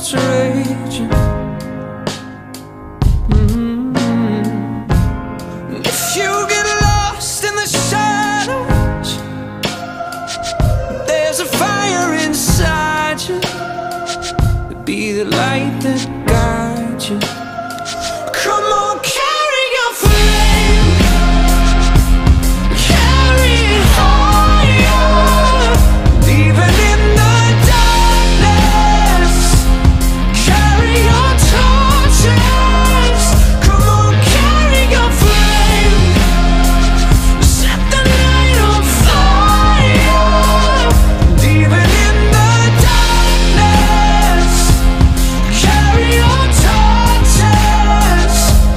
storms raging. If you get lost in the shadows, there's a fire inside you. Be the light that guides you. Come on, carry your flame, carry it higher. Even in the darkness, carry your torches. Come on, carry your flame, set the night on fire. Even in the darkness, carry your torches.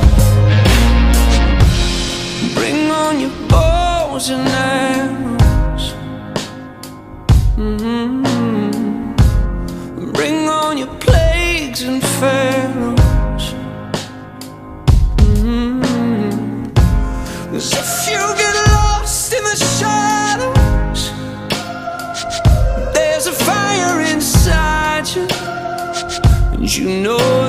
Bring on your bows and arrows. Bring on your plagues and pharaohs. 'Cause if you get lost in the shadows, there's a fire inside you, and you know